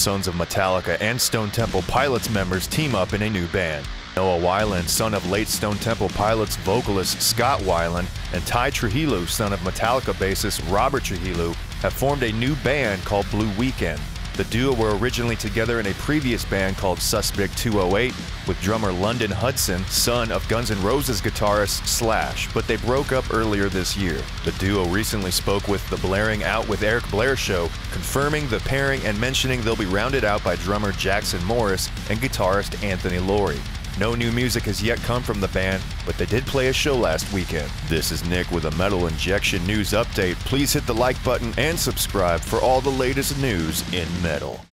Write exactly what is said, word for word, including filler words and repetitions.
Sons of Metallica and Stone Temple Pilots members team up in a new band. Noah Weiland, son of late Stone Temple Pilots vocalist Scott Weiland, and Ty Trujillo, son of Metallica bassist Robert Trujillo, have formed a new band called Blue Weekend. The duo were originally together in a previous band called Suspect two oh eight with drummer London Hudson, son of Guns N' Roses guitarist Slash, but they broke up earlier this year. The duo recently spoke with the Blaring Out with Eric Blair show, confirming the pairing and mentioning they'll be rounded out by drummer Jackson Morris and guitarist Anthony Laurie. No new music has yet come from the band, but they did play a show last weekend. This is Nick with a Metal Injection news update. Please hit the like button and subscribe for all the latest news in metal.